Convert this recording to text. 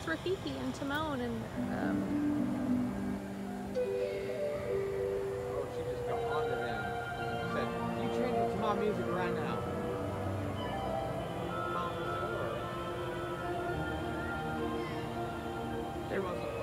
it's Rafiki and Timon and Oh, she just got onto them. Said, "You change it to my music right now." Timon said, "All right." She wasn't